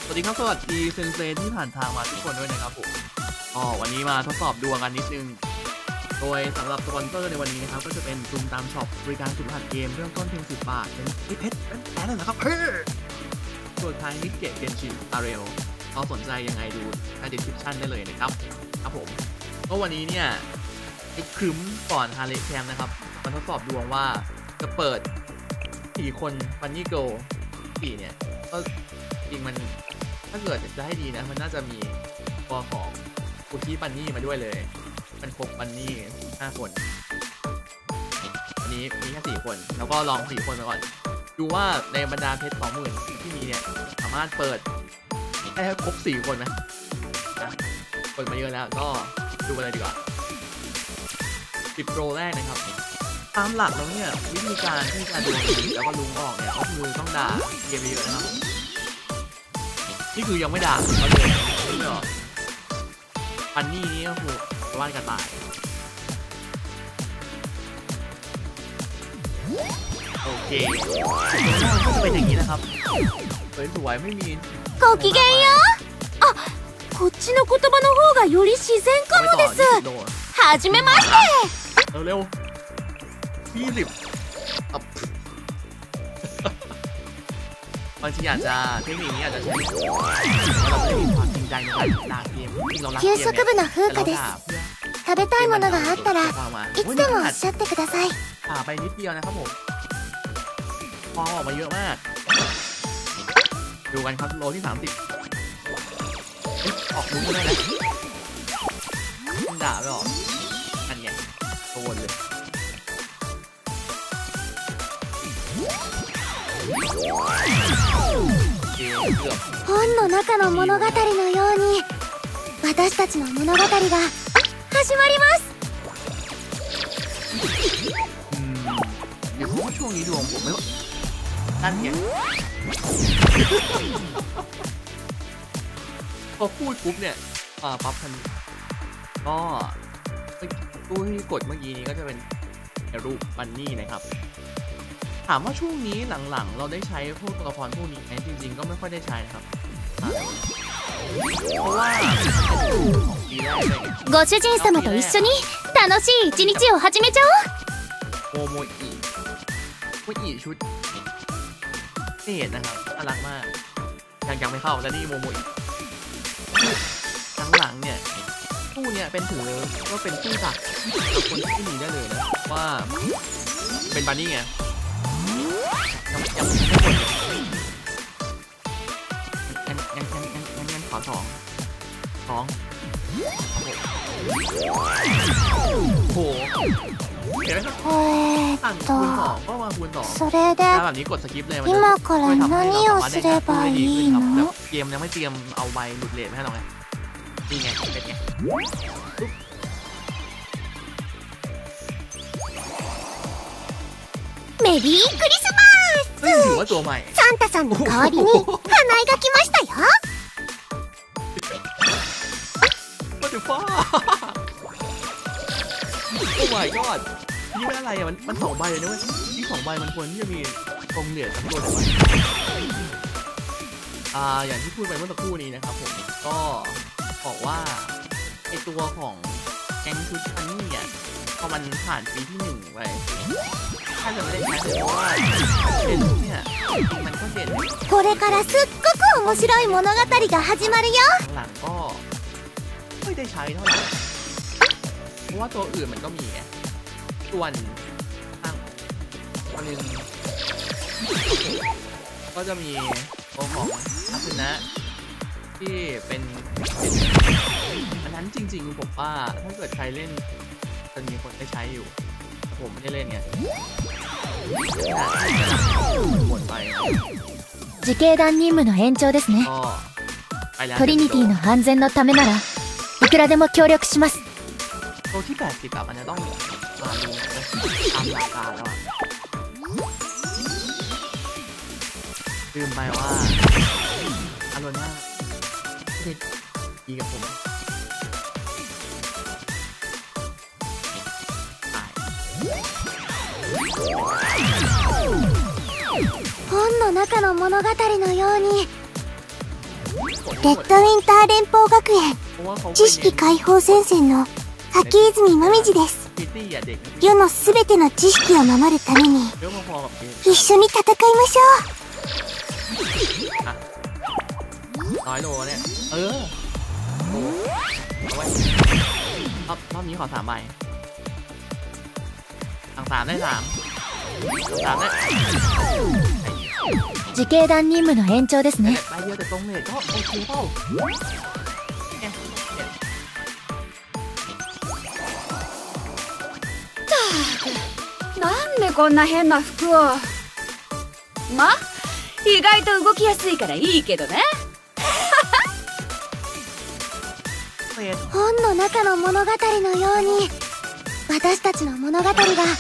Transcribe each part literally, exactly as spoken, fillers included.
สวัสดีครับสวัสดีเซนเซที่ผ่านทางมาทุกคนด้วยนะครับผมอ๋อวันนี้มาทดสอบดวงกันนิดนึงโดยสำหรับสปอนเซอร์ในวันนี้นะครับก็จะเป็นซุมตามช็อปบริการสุดหัดเกมเริ่มต้นเพียงสิบบาทเป็นเพชรเป็นแสนเลยนะครับเฮ้ยส่วนทางนิเกะเกนชินอาร์เรลก็สนใจยังไงดูใน description ได้เลยนะครับครับผมก็วันนี้เนี่ยไอ้ครึ้มก่อนฮาร์เลแคมนะครับมาทดสอบดวงว่าจะเปิดสี่คนฟันนี่โกลสี่เนี่ยก็จริงมันถ้าเกิดจะให้ดีนะมันน่าจะมีตัวของคุกกี้บันนี่มาด้วยเลยมันครบบันนี่ห้าคนอันนี้มีแค่สี่คนแล้วก็ลองสี่คนไปก่อนดูว่าในบรรดาเพชรสองหมื่นที่มีเนี่ยสามารถเปิดได้ครบสี่คนไหมนะคนมาเยอะแล้วก็ดูกันเลยดีกว่าสิบโปรแรกนะครับตามหลักแล้วเนี่ยวิธีการที่จะดูแล้วก็ลุงออกเนี่ยก็คือต้องด่าเกมเยอะนะครับนี่คือยังไม่ด่าเขาเลยไม่หรอปันนี่นี่ก็คือว่านกระต่ายโอเคก็จะเป็นอย่างนี้นะครับสวยๆไม่มีごきげんよう。あ、こっちの言葉の方がより自然かもです。はじめまして。 เร็วๆยี่สิบบางทีอาจจะเทคนิคนี้อาจจะใช้เราไม่มีความจริงใจในการด่าเกมที่เรารักเกมเนี่ยแต่เราด่าเพื่อ食べたいものがあったらいつでもおっしゃってください。 ผ่าไปนิดเดียวนะครับผมฟองออกมาเยอะมากดูกันครับโลที่สามสิบออกมุ้งก็ได้นะด่าไม่ออกอันไงโดนเลย本の中の物語のように私たちの物語が始まりますอืมเดี๋ยวช่วงนี้ดวงผมไม่นั่นไงพอพูดปุ๊บเนี่ยอ่าปั๊บทันก็ตู้ที่กดเมื่อกี้นี้ก็จะเป็นรูปบันนี่นะครับถามว่าช่วงนี้หลังๆเราได้ใช้พวกตัวละครพวกนี้ไหมจริงๆก็ไม่ค่อยได้ใช้นะครับเพราะว่าご主人様と一緒に楽しい一日を始めちゃおうโมโมอิโมอิชุดนี่เห็นนะครับน่ารักมากยังยังไม่เข้าแล้วนี่โมโมอิหลังๆเนี่ยตู้เนี่ยเป็นถือว่าเป็นตู้ดักกับคนที่มีได้เลยนะว่าเป็นบันนี่ไงยังยังไม่หมดยังยังยังยังยังยังขอสองสองโอ้โหเห็นไหมครับสั่งคูณสองก็มาคูณสองแบบนี้กดสกิปเลยมันจะช่วยทำให้เราสามารถได้ได้ดีขึ้นครับแบบเกมยังไม่เตรียมเอาใบหลุดเลทให้เราไงนี่ไงเป็นไงメリークリスマスถือว่าตัวใหม่サンタさんの代わりに花井が来ましたよมาถึงฟ้าโอ้ my god นี่ไม่อะไรอ่ะมันมันสองใบเลยนะเว้ยที่สองใบมันควรที่จะมีกองเหรียญสักตัวแต่ว่าอ่าอย่างที่พูดไปเมื่อสักครู่นี้นะครับผมก็บอกว่าไอตัวของแก๊งชุดพันนี่อ่ะพอมันผ่านปีที่หนึ่งไปถ้าจะไม่ได้ใช้เลยเพราะว่าเป็นเนี่ยจริงมันก็เด่นこれからすっごく面白い物語が始まるよหลังก็ไม่ได้ใช้เท่าไหร่เพราะว่าตัวอื่นมันก็มีไงส่วนตั้งตัวนึงก็จะมีตัวของอาคุนะที่เป็นอันนั้นจริงๆผมว่าถ้าเกิดใครเล่นจะมีคนได้ใช้อยู่แต่ผมไม่ได้เล่นไงหมดไป自警団任務の延長ですねトリニティの安全のためならいくらでも協力しますตัวที่แปดสิบแบบมันจะต้องมาดูตามหลักการแล้วลืมไปว่าอารมณ์น่าเด็ดดีกับผม本の中の物語のようにレッドウィンター連邦学園知識解放戦線の柿泉もみじです。世のすべての知識を守るために一緒に戦いましょう。น้อยโลเนี่ยเออโอ้เอาไว้รอบรอบนี้ขอสามใบสั่งสามได้สามสั่งสามได้自警団任務の延長ですね。 ใบเดียวแต่ตรงเลยก็โอเคเปล่าなんでこんな変な服を。ま、意外と動きやすいからいいけどね。 本の中の物語のように私たちの物語が始まります。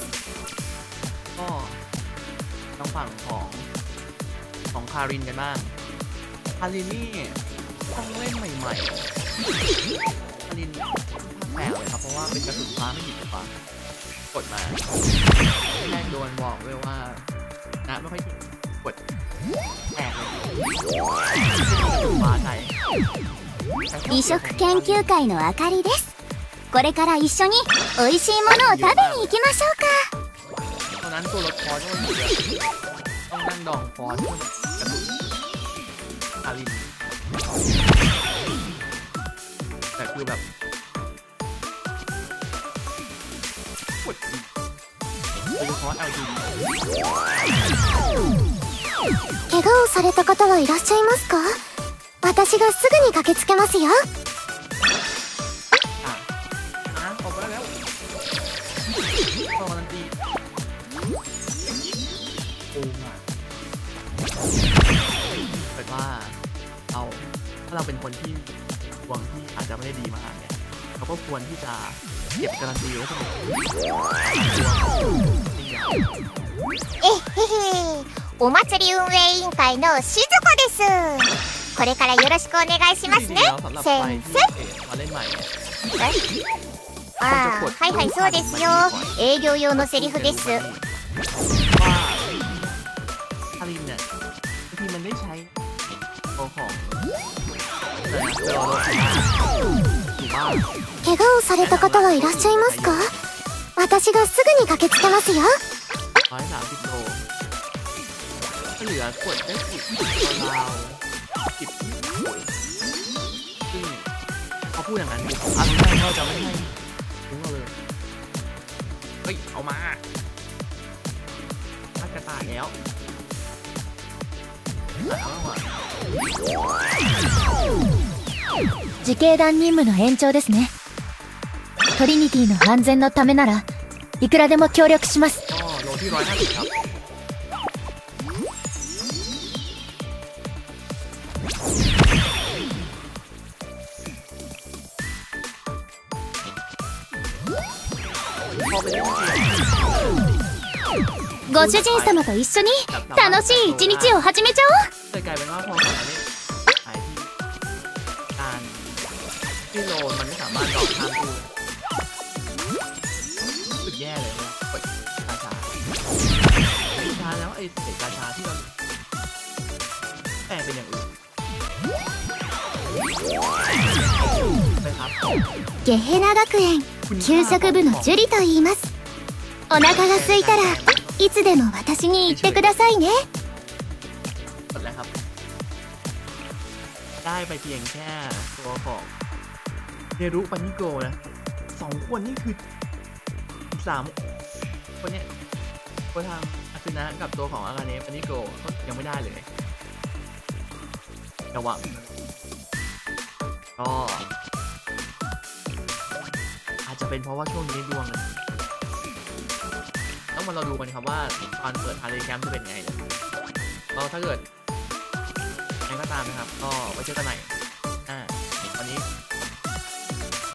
ก็ต้องฝั่งของของคารินกันบ้างคารินนี่ต้องเล่นใหม่ๆคารินแปลกเลยครับเพราะว่าเป็นกระสุนฟ้าไม่หยิบฟ้ากดมาแรกโดนบอกไว้ว่านะไม่ค่อยกดแปลกเลยฟ้าใจ美食研究会のあかりです。これから一緒に美味しいものを食べに行きましょうか。 ตอนนั้นตัวรถคอร์ต้องอยู่เลยต้องนั่งดองคอร์ที่กระสุนคารินแต่คือแบบกดโดยเฉพาะ แอล จี怪我をされた方はいらっしゃいますか？私がすぐに駆けつけますよ。 อ่ะอ่ะออกมาแล้วตอนนั้นตีโอ้มาเป็นว่าเราถ้าเราเป็นคนที่ดวงที่อาจจะไม่ได้ดีมากเนี่ยเราก็ควรที่จะเก็บการันตีไว้เสมอえへへ、お祭り運営委員会のしずこです。これからよろしくお願いしますね、先生。ああ、はいはい、そうですよ。営業用のセリフです。 คารินเนี่ยบางทีมันได้ใช้ตัวของ怪我をされた方はいらっしゃいますか？私がすぐに駆けつけますよ。 ร้อยสามสิบโลถ้าเหลือกดได้สิบราวสิบที่ซึ่งเขาพูดอย่างนั้นอันนั้นเราจะไม่ให้ทิ้งเราเลยเฮ้ยเอามาถ้ากระต่ายแล้ว自警団任務の延長ですね。トリニティの安全のためならいくらでも協力します。 โลที่ร้อยห้าสิบครับご主人様と一緒に楽しい一日を始めちゃおう。 เลยกลายเป็นว่าพอกลับมาเล่นหายที่การที่โลนมันไม่สามารถดอกข้ามตู้รู้สึกแย่เลยนะกดกาชาสุดท้ายแล้วไอ้เศษกาชาที่เราแปลงเป็นอย่างอื่นไปครับゲヘナ学園給食部のジュリと言います。お腹が空いたらいつでも私に言ってくださいね。 หมดแล้วครับได้ไปเพียงแค่ตัวของเนรุปานิโกนะสองคนนี่คือสามคนเนี้ยตัวทางอาซึนะกับตัวของอากาเนะปานิโกก็ยังไม่ได้เลยระวังก็อาจจะเป็นเพราะว่าช่วงนี้ดวงนะต้องมาเราดูกันครับว่าตอนเปิดฮาร์ดแคมป์จะเป็นไงนะก็ถ้าเกิดไงก็ตามนะครับก็ไว้เจอกันใหม่อ่าวันนี้